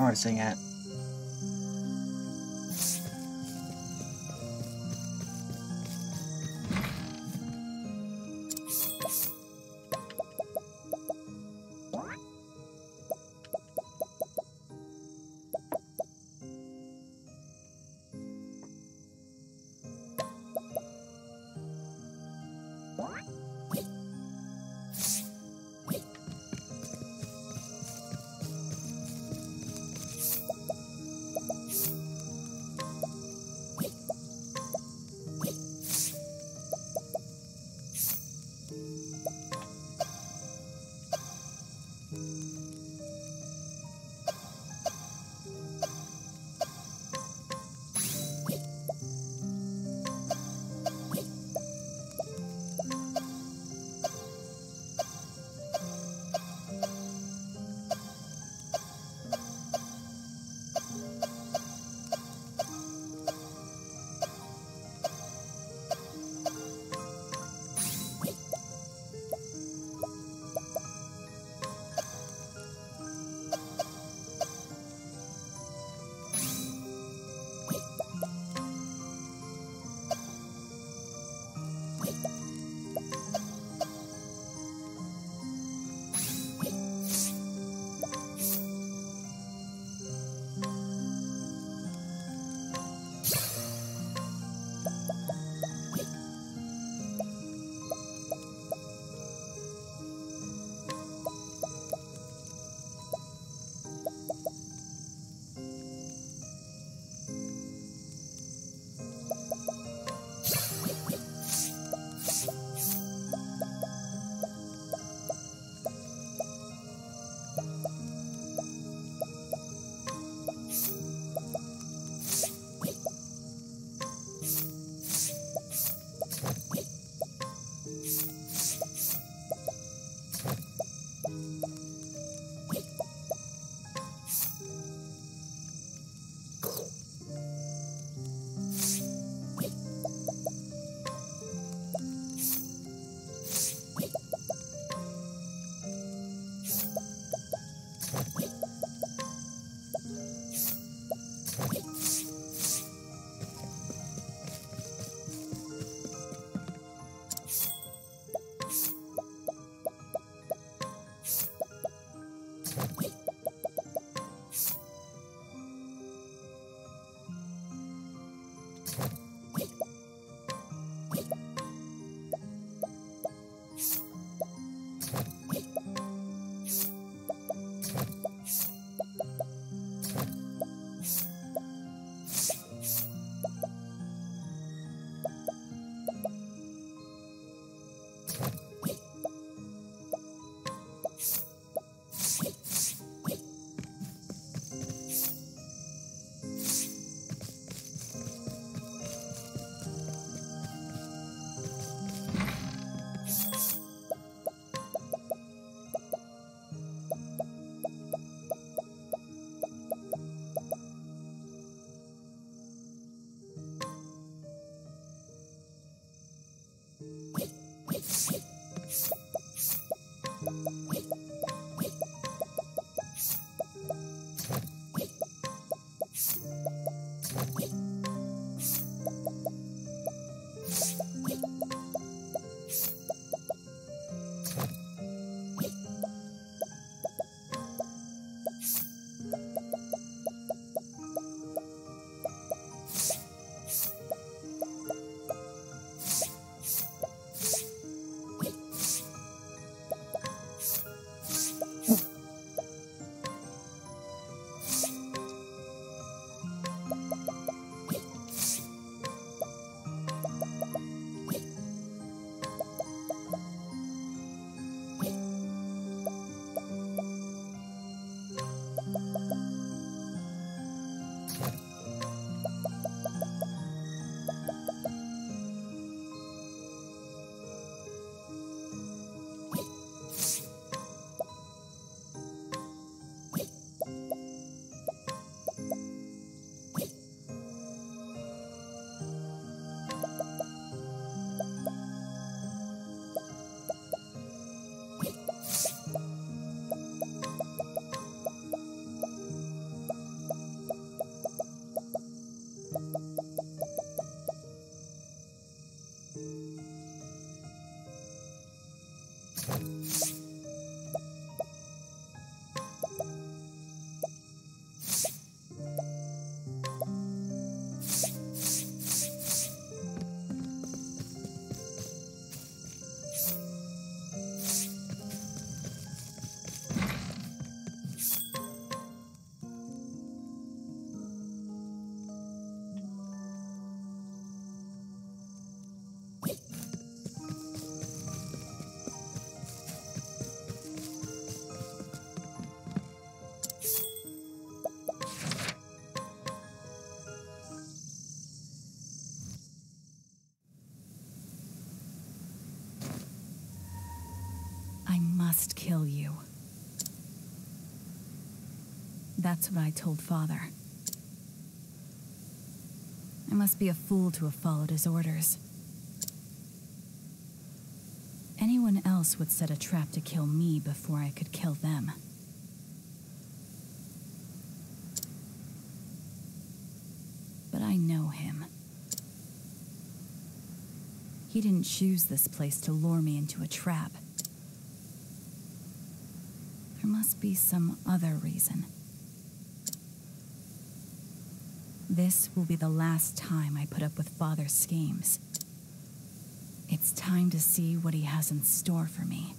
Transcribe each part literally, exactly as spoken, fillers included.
noticing it. Must kill you. That's what I told Father. I must be a fool to have followed his orders. Anyone else would set a trap to kill me before I could kill them. But I know him. He didn't choose this place to lure me into a trap. There must be some other reason. This will be the last time I put up with Father's schemes. It's time to see what he has in store for me.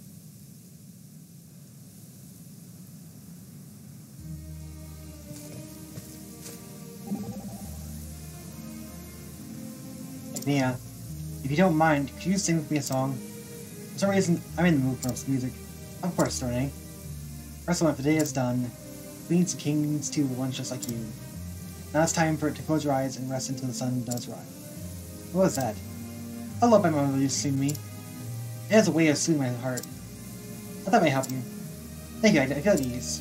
Nia, if you don't mind, could you sing with me a song? For some reason, I'm in the mood for some music. Of course, Renee. First one, if the day is done, queens and kings too, ones just like you. Now it's time for it to close your eyes and rest until the sun does rise. What was that? I love my mother used to sing me. It has a way of soothing my heart. I thought it might help you. Thank you, I feel at ease.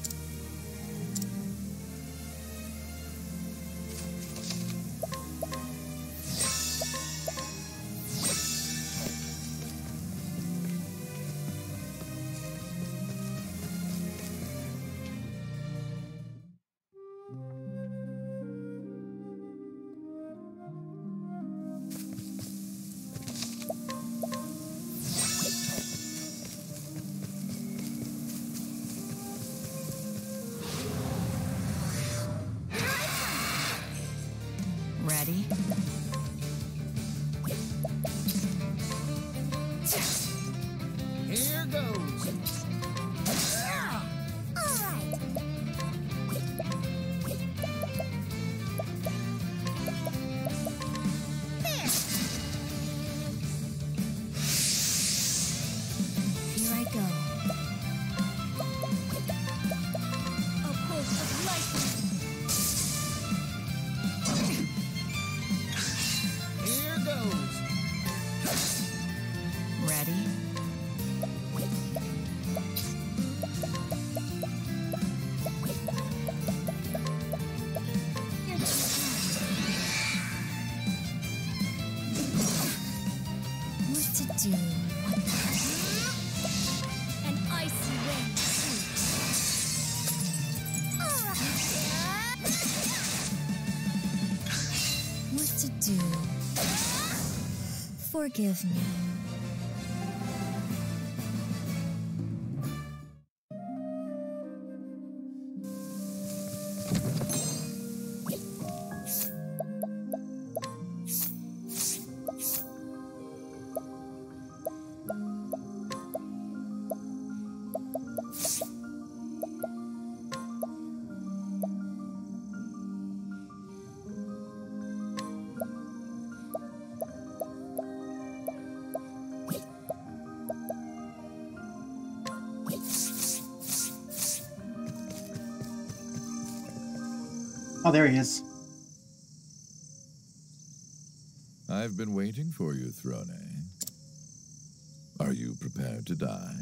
Ready? Here goes. All right. There. Here I go. A pulse of lightning. Here goes. Ready? What to do? An icy wind. All right. What to do? Forgive me. Oh, there he is. I've been waiting for you, Throne. Are you prepared to die?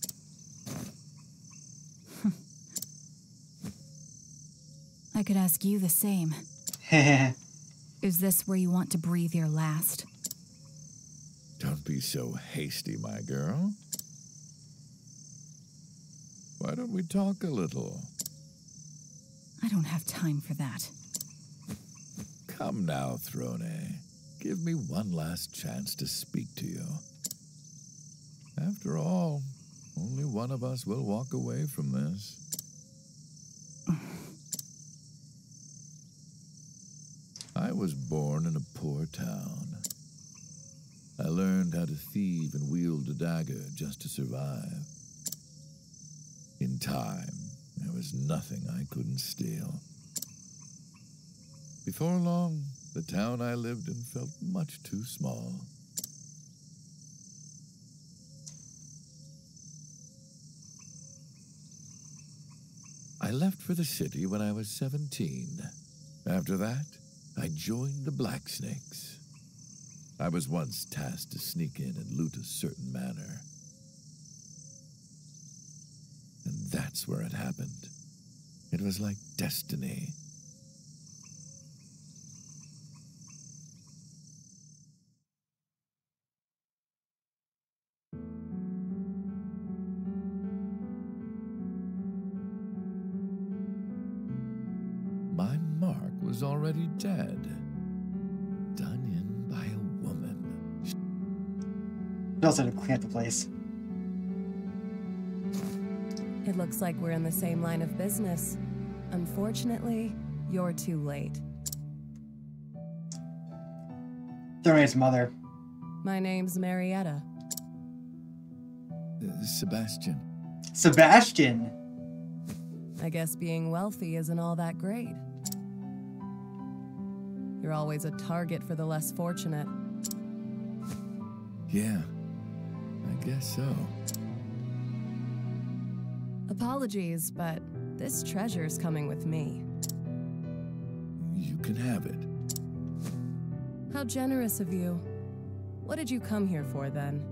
I could ask you the same. Heh. Is this where you want to breathe your last? Don't be so hasty, my girl. Why don't we talk a little? I don't have time for that. Come now, Throne. Give me one last chance to speak to you. After all, only one of us will walk away from this. I was born in a poor town. I learned how to thieve and wield a dagger just to survive. In time, there was nothing I couldn't steal. Before long, the town I lived in felt much too small. I left for the city when I was seventeen. After that, I joined the Blacksnakes. I was once tasked to sneak in and loot a certain manor. And that's where it happened. It was like destiny. My mark was already dead. Done in by a woman. We also had to clean up the place. It looks like we're in the same line of business. Unfortunately, you're too late. Thornay's mother. My name's Marietta. Uh, Sebastian. Sebastian! I guess being wealthy isn't all that great. You're always a target for the less fortunate. Yeah, I guess so. Apologies, but this treasure's coming with me. You can have it. How generous of you. What did you come here for, then?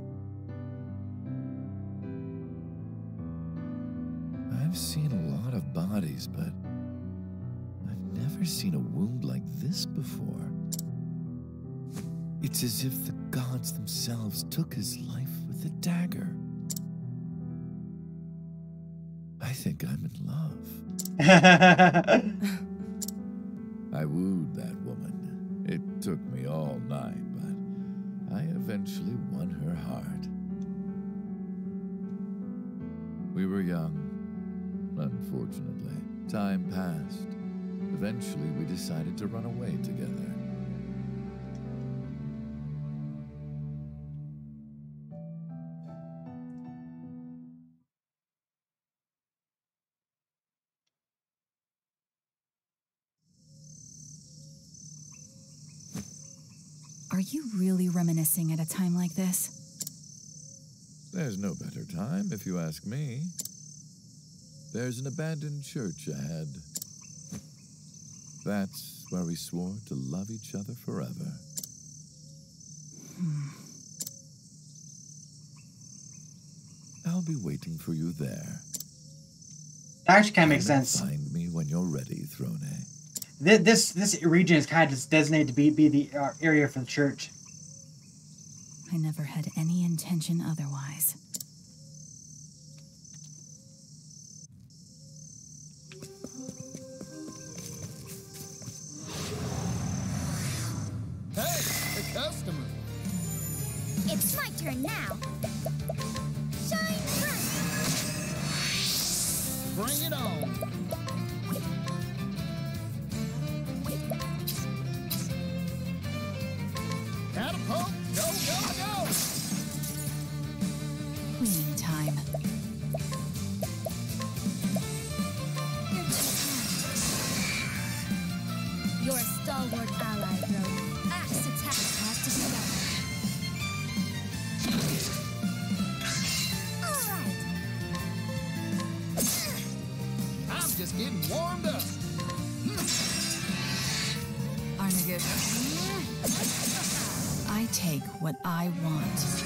I've seen a lot of bodies, but I've never seen a wound like this before. It's as if the gods themselves took his life with a dagger. I think I'm in love. I wooed that woman. It took me all night, but I eventually won her heart. We were young. Unfortunately, time passed. Eventually, we decided to run away together. Are you really reminiscing at a time like this? There's no better time, if you ask me. There's an abandoned church ahead. That's where we swore to love each other forever. Hmm. I'll be waiting for you there. That actually kind of makes Come and sense. Find me when you're ready, Throne. This, this this region is kind of just designated to be, be the uh, area for the church. I never had any intention otherwise. Hey, the customer. It's my turn now. Shine bright. Bring it on. Catapult, go, go, go! Cleaning time. You're a stalwart ally, bro. Axe attack has to start. All right. I'm just getting warmed up. Arnagut. I take what I want.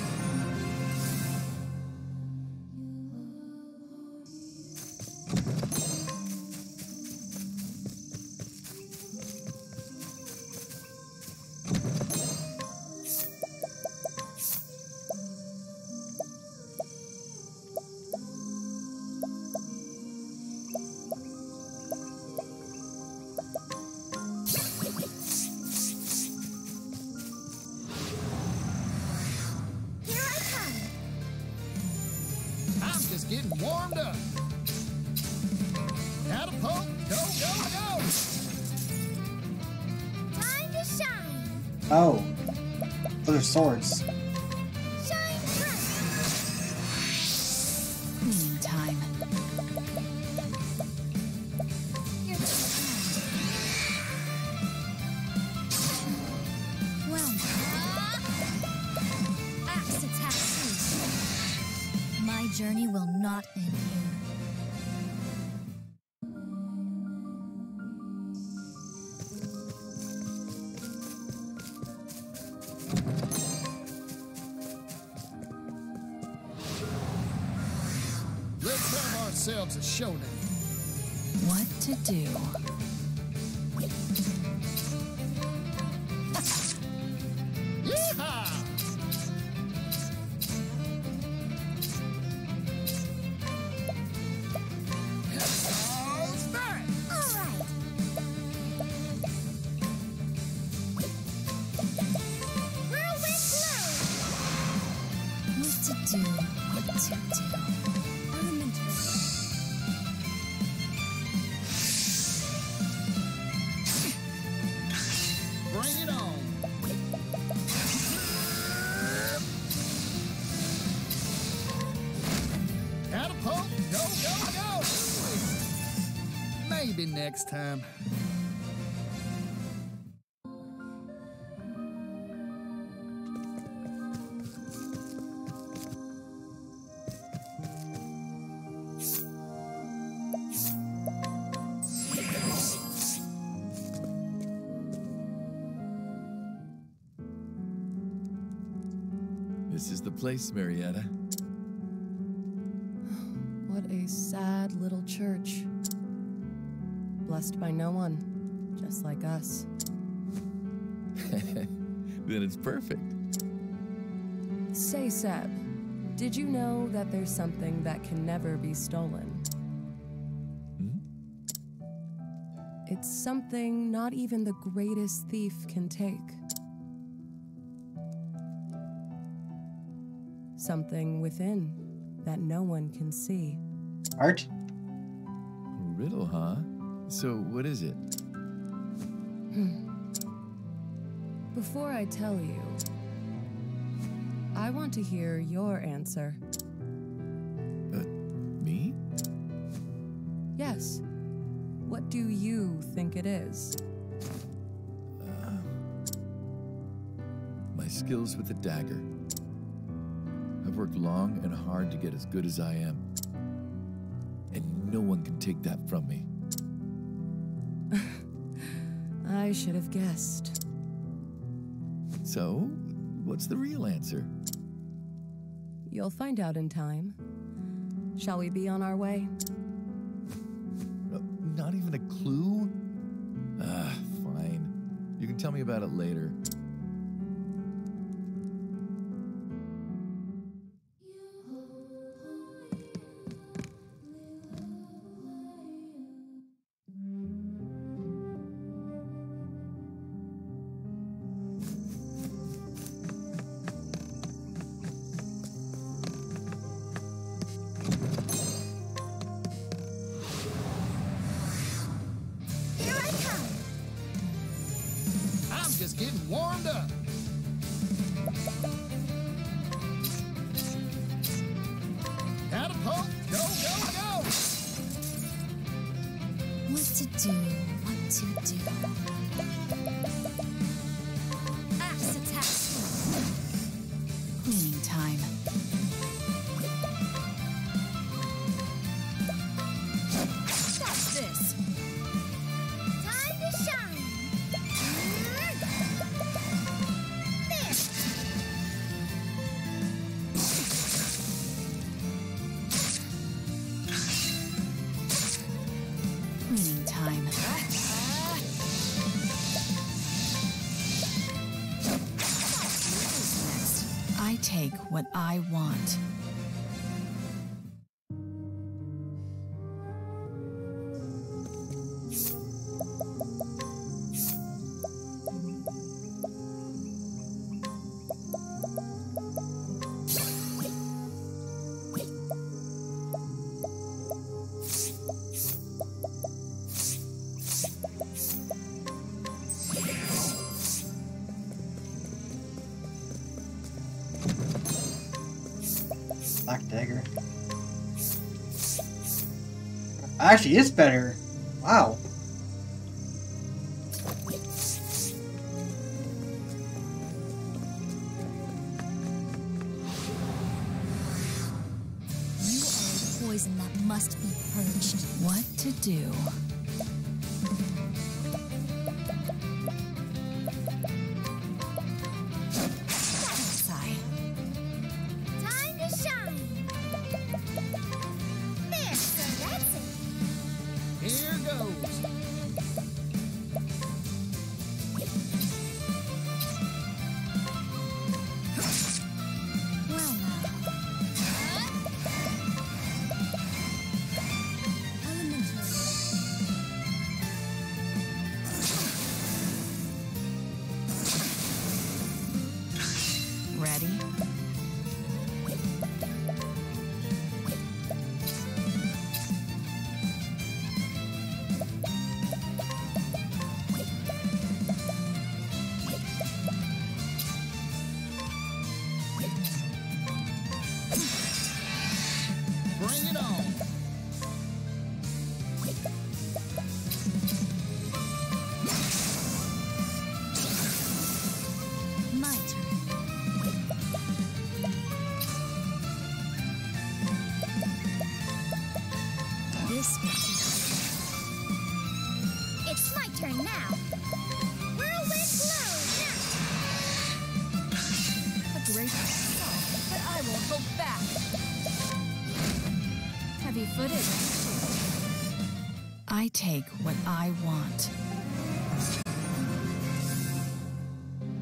getting warmed up. Catapult, go, go, go! Time to shine. Oh. Those are swords. Shine bright. Cleaning time. You're well. Axe attack two. My journey will not end here. Let's have ourselves a showdown. What to do? Yeehaw! How's that? All right. Whirlwind blow. What to do? What to do? Elementary. Bring it on. Catapult, go, go, go! Maybe next time. This is the place, Marietta. What a sad little church. Blessed by no one, just like us. Then it's perfect. Say, Seb, did you know that there's something that can never be stolen? Hmm? It's something not even the greatest thief can take. Something within that no one can see. Art? A riddle, huh? So, what is it? Before I tell you, I want to hear your answer. Uh, me? Yes. What do you think it is? Uh, my skills with the dagger. I've worked long and hard to get as good as I am. And no one can take that from me. I should have guessed. So, what's the real answer? You'll find out in time. Shall we be on our way? Uh, not even a clue? Ah, fine. You can tell me about it later. Here I come. I'm just getting warmed up. Catapult, go, go, go! What to do? What to do? Axe attack. Cleaning time. Stop this. Time to shine. There. Cleaning time. I take what I want. Black dagger. Actually, it's better. Wow. You are a poison that must be purged. What to do? Sigh. Time to shine. There, so that's it. Here goes. Well now. Elemental. Ready? Bring it on. My turn. This will be. It's my turn now. Whirlwind blow now. A great assault, but I won't hold back. Heavy footed. I take what I want.